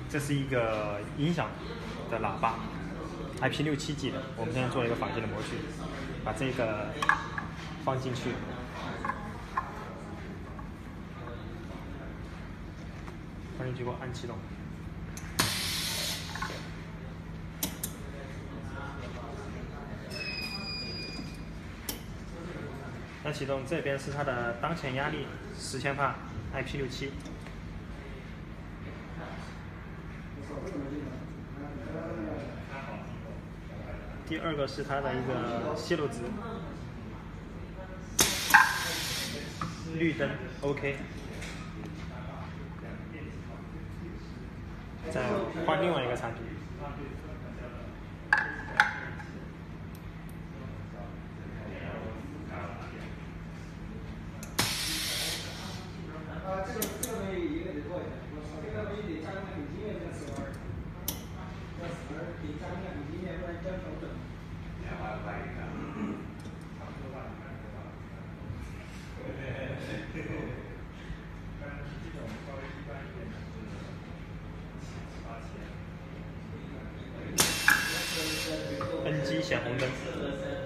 这是一个音响的喇叭 ，IP67G 的。我们现在做了一个仿进的模具，把这个放进去，给我按启动。按启动，这边是它的当前压力10千帕 IP67。第二个是它的一个泄漏值，绿灯 OK。再换另外一个产品。 这个东西一个得多少钱？这个东西得加上笔记面这个词儿，这词儿得加上笔记面，不然交成本。2万块一个。差不多吧。但是这种稍微一般一点的是7、8千。NG 显红灯。